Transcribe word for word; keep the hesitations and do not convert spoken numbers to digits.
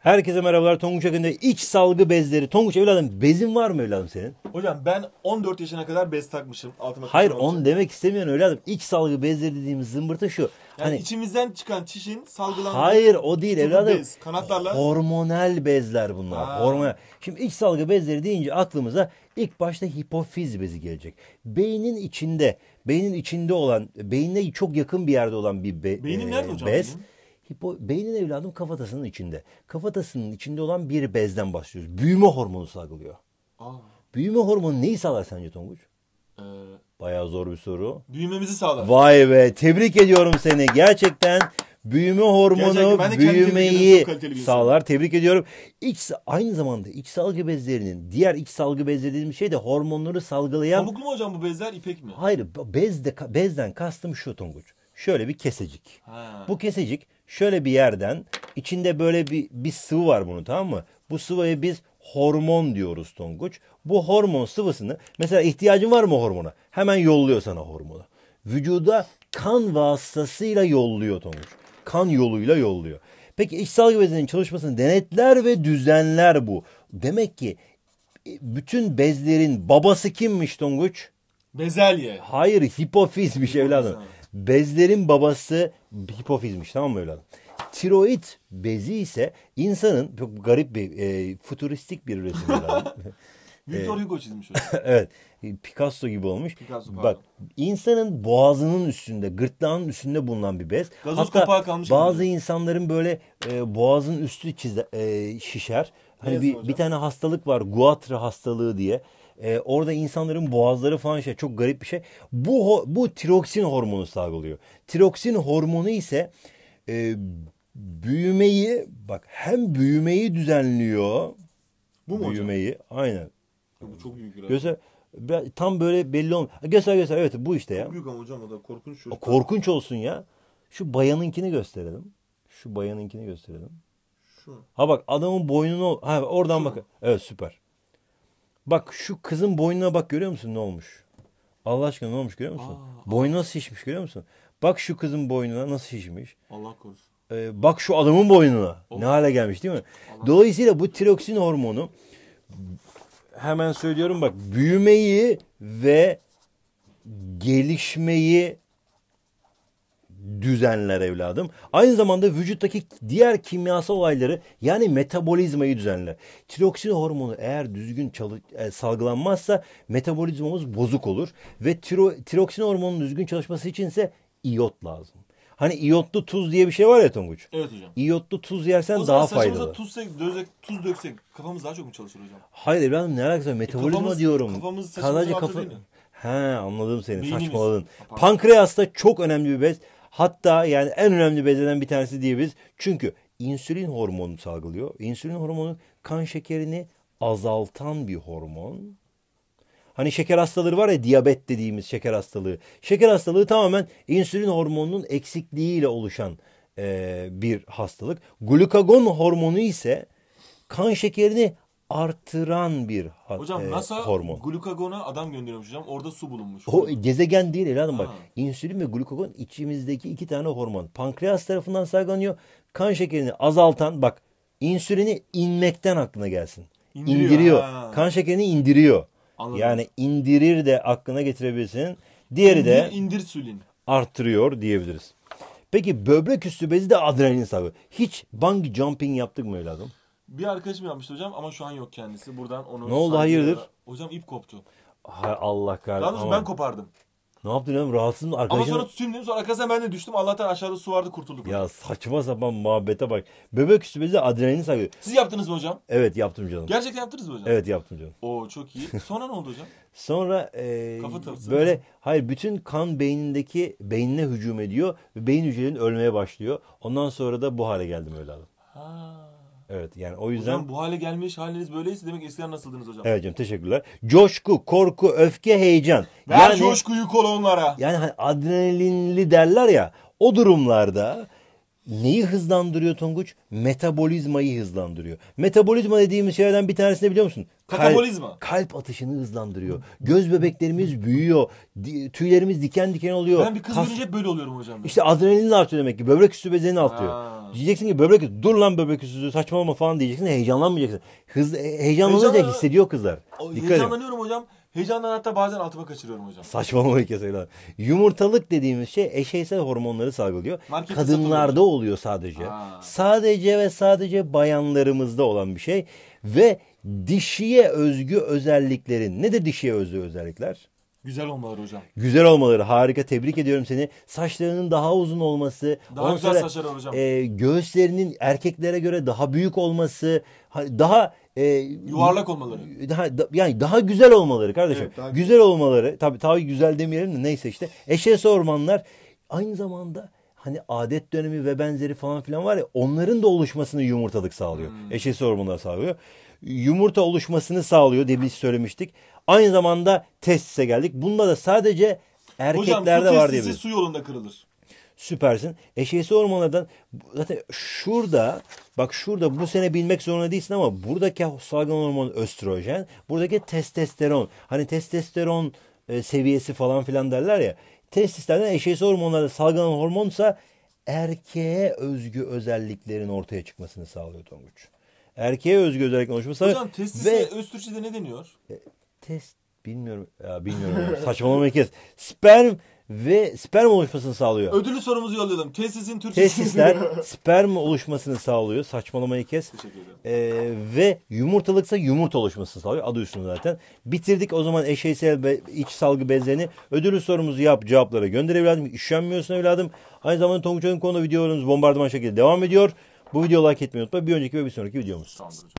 Herkese merhabalar. Tonguç Akın'da iç salgı bezleri. Tonguç evladım, bezin var mı evladım senin? Hocam ben on dört yaşına kadar bez takmışım. Altıma Hayır, taşımak için. onu demek istemiyorum evladım. İç salgı bezleri dediğimiz zımbırtı şu. Yani Hani içimizden çıkan çişin salgılandığı hayır, o değil küçük bir evladım. bez, kanatlarla. Hormonal bezler bunlar. Ha. Hormonal. Şimdi iç salgı bezleri deyince aklımıza ilk başta hipofiz bezi gelecek. Beynin içinde, beynin içinde olan, beynine çok yakın bir yerde olan bir be, Beynin e, nerede hocam bez. benim? Hipo, beynin evladım kafatasının içinde. Kafatasının içinde olan bir bezden başlıyoruz. Büyüme hormonu salgılıyor. Aa, Büyüme hormonu neyi sağlar sence Tonguç? e, Bayağı zor bir soru. büyümemizi sağlar. Vay be, tebrik ediyorum seni. Gerçekten büyüme hormonu Gerçekten ben de kendimi tebrik ediyorum, büyümeyi çok kaliteli bir insanım. sağlar. Tebrik ediyorum. İç, aynı zamanda iç salgı bezlerinin, diğer iç salgı bezleri dediğimiz şey de hormonları salgılayan. Pamuklu mu hocam bu bezler, ipek mi? Hayır, bez de, bezden kastım şu Tonguç. Şöyle bir kesecik. Ha. Bu kesecik şöyle bir yerden, içinde böyle bir, bir sıvı var bunun, tamam mı? Bu sıvıya biz hormon diyoruz Tonguç. Bu hormon sıvısını, mesela ihtiyacın var mı hormona? Hemen yolluyor sana hormonu. Vücuda kan vasıtasıyla yolluyor Tonguç. Kan yoluyla yolluyor. Peki iç salgı bezlerinin çalışmasını denetler ve düzenler bu. Demek ki bütün bezlerin babası kimmiş Tonguç? Bezelye. Hayır, hipofizmiş evladım. ha. Bezlerin babası hipofizmiş, tamam mı evladım? Tiroid bezi ise insanın, çok garip bir e, futuristik bir resim evladım. Victor Hugo çizmiş hocam. Evet, Picasso gibi olmuş. Picasso, pardon. Bak, insanın boğazının üstünde, gırtlağının üstünde bulunan bir bez. Gazoz Hatta kapağı kalmış bazı gibi. insanların böyle e, boğazın üstü çize, e, şişer. Hani yazın bir, hocam? bir tane hastalık var, Guatr hastalığı diye. E, orada insanların boğazları falan şey, çok garip bir şey. Bu ho- bu tiroksin hormonu salgılıyor. Tiroksin hormonu ise e, büyümeyi, bak, hem büyümeyi düzenliyor. Bu mu hocam? Büyümeyi, aynen. Bu çok büyük biraz. Göster, ben- tam böyle belli olmuyor. Göster göster, evet, bu işte ya. Çok büyük ama hocam, o da korkunç çocuk. Korkunç olsun ya. Şu bayanınkini gösterelim. Şu bayanınkini gösterelim. Şu. Ha bak, adamın boynunu, ha oradan Şu bak. mu? Evet, süper. Bak şu kızın boynuna bak, görüyor musun ne olmuş? Allah aşkına ne olmuş görüyor musun? Aa, Boynu nasıl şişmiş görüyor musun? Bak şu kızın boynuna nasıl şişmiş. Allah korusun. Ee, bak şu adamın boynuna. Of. Ne hale gelmiş değil mi? Allah. Dolayısıyla bu tiroksin hormonu, hemen söylüyorum bak, büyümeyi ve gelişmeyi düzenler evladım. Aynı zamanda vücuttaki diğer kimyasal olayları, yani metabolizmayı düzenler. Tiroksin hormonu eğer düzgün çalı- e, salgılanmazsa metabolizmamız bozuk olur. Ve tiro, tiroksin hormonunun düzgün çalışması için ise iyot lazım. Hani iyotlu tuz diye bir şey var ya Tonguç. Evet hocam. İyotlu tuz yersen O zaman daha saçımıza faydalı. tuz, sek, dözek, tuz döksek kafamız daha çok mu çalışır hocam? Hayır evladım, ne alakası var? Metabolizma kafamız- diyorum. kafamız saçımızı Sadece altı kafa... değil mi? He, anladım seni. Beynimiz. Saçmaladın. Ha, pardon. Pankreas da çok önemli bir bez. Hatta yani en önemli bezlerden bir tanesi diyebiliriz. Çünkü insülin hormonu salgılıyor. İnsülin hormonu kan şekerini azaltan bir hormon. Hani şeker hastaları var ya, diyabet dediğimiz şeker hastalığı. Şeker hastalığı tamamen insülin hormonunun eksikliğiyle oluşan e, bir hastalık. Glukagon hormonu ise kan şekerini artıran bir ha- Hocam e, NASA hormon. glukagona adam gönderiyormuş hocam. Orada su bulunmuş. O gezegen değil evladım, bak. Ha. İnsülin ve glukagon içimizdeki iki tane hormon. Pankreas tarafından salgılanıyor. Kan şekerini azaltan, bak, insülini inmekten aklına gelsin. İndiriyor, İndiriyor. ha. Kan şekerini indiriyor. Anladım. Yani indirir de aklına getirebilirsin. Diğeri de İndir, indir sülin. arttırıyor diyebiliriz. Peki böbrek üstü bezi de adrenalin salgı. Hiç bungee jumping yaptık mı evladım? Bir arkadaşım yapmıştı hocam ama şu an yok kendisi. Buradan onu... Ne oldu, saygıyla- hayırdır? Hocam ip koptu. Hay Allah Daha kahretsin. doğrusu Aman. ben kopardım. Ne yaptın oğlum, rahatsız mı? Ama Arkadaşın... sonra tutayım dedim, sonra arkasından ben de düştüm. Allah'tan aşağıda su vardı, kurtulduk. Ya saçma sapan muhabbete bak. Böbrek üstü bezi de adrenalin salgı. Siz yaptınız mı hocam? Evet, yaptım canım. Gerçekten yaptınız mı hocam? Evet, yaptım canım. Oo, çok iyi. Sonra ne oldu hocam? Sonra e, Kafa tavsiye böyle mi? hayır, bütün kan beynindeki beynine hücum ediyor ve beyin hücrelerinin ölmeye başlıyor. Ondan sonra da bu hale geldim evladım. Ha. Evet, yani o yüzden Hocam bu hale gelmiş haliniz böyleyse demek eskiden nasıldınız hocam? evet canım, teşekkürler. Coşku, korku, öfke, heyecan. Ver yani coşkuyu kolonlara. yani hani adrenalinli derler ya, o durumlarda neyi hızlandırıyor Tonguç? Metabolizmayı hızlandırıyor. Metabolizma dediğimiz şeylerden bir tanesi ne biliyor musun? Katabolizma. Kalp, kalp atışını hızlandırıyor. Göz bebeklerimiz büyüyor. Di, tüylerimiz diken diken oluyor. Ben bir kız Kas- görünce hep böyle oluyorum hocam. İşte adrenalin artıyor demek ki. Böbrek üstü bezeni artıyor. Ha. Diyeceksin ki böbrek üstü, dur lan böbrek üstü saçmalama falan diyeceksin. Heyecanlanmayacaksın. Hız, heyecanlanınca Heyecanlan- hissediyor kızlar. O, Dikkat edin. Heyecanlanıyorum hocam. Heyecandan hatta bazen altıma kaçırıyorum hocam. Saçmalamayı keselim. Yumurtalık dediğimiz şey eşeysel hormonları salgılıyor. Markette Kadınlarda satılıyor. oluyor sadece. Ha. Sadece ve sadece bayanlarımızda olan bir şey. Ve dişiye özgü özelliklerin. Nedir dişiye özgü özellikler? Güzel olmaları hocam. Güzel olmaları. Harika. Tebrik ediyorum seni. Saçlarının daha uzun olması. Daha ondan güzel sonra, saçları var hocam. e, göğüslerinin erkeklere göre daha büyük olması. ha- Daha e, Yuvarlak olmaları. daha da- yani daha güzel olmaları kardeşim. Evet, daha güzel olmaları. Tabii tabii güzel demeyelim de neyse işte. Eşeğsi hormonlar aynı zamanda hani adet dönemi ve benzeri falan filan var ya, onların da oluşmasını yumurtalık sağlıyor. Hmm. Eşeğsi hormonlar sağlıyor. Yumurta oluşmasını sağlıyor diye biz söylemiştik. Aynı zamanda testise geldik. Bunda da sadece erkeklerde Hocam su var testisi diyebiliriz. su yolunda kırılır. Süpersin. Eşeğsi hormonlardan zaten şurada, bak şurada, bu sene bilmek zorunda değilsin ama buradaki salgılan hormon östrojen, buradaki testosteron. Hani testosteron e, seviyesi falan filan derler ya. Testislerden eşeğsi hormonlarda salgılanan hormonsa erkeğe özgü özelliklerin ortaya çıkmasını sağlıyor Tonguç. Erkeğe özgü özelliklerin oluşması Hocam testise ve öz Türkçe'de ne deniyor? test bilmiyorum ya bilmiyorum. Saçmalamayı kes. Sperm ve sperm oluşmasını sağlıyor. Ödüllü sorumuzu yollayalım. Testisin Türkçesi. Testisler sperm oluşmasını sağlıyor. Saçmalamayı kes. Teşekkür ederim. Ee, ve yumurtalıksa yumurta oluşmasını sağlıyor. Adı üstünde zaten. Bitirdik o zaman eşeysel be, iç salgı bezlerini. Ödüllü sorumuzu yap, cevaplara gönder evladım. Üşenmiyorsun evladım. Aynı zamanda Tonguç Oyun konuda videolarımız bombardıman şekilde devam ediyor. Bu videoyu like etmeyi unutma. Bir önceki ve bir sonraki videomuz. Tamamdır hocam.